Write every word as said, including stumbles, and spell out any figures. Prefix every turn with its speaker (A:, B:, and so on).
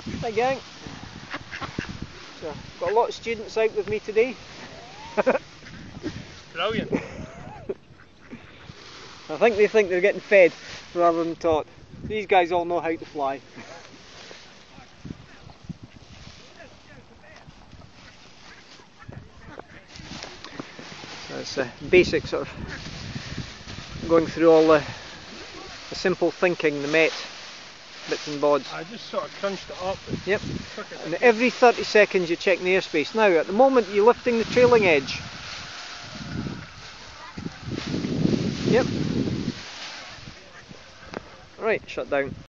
A: Hi gang. So, got a lot of students out with me today.
B: Brilliant.
A: I think they think they're getting fed rather than taught. These guys all know how to fly. So it's a basic sort of going through all the, the simple thinking, the met bits and bobs.
B: I just sort of crunched it up. And
A: yep.
B: Took it
A: And every thirty seconds you check the airspace. Now at the moment you're lifting the trailing edge. Yep. Right, shut down.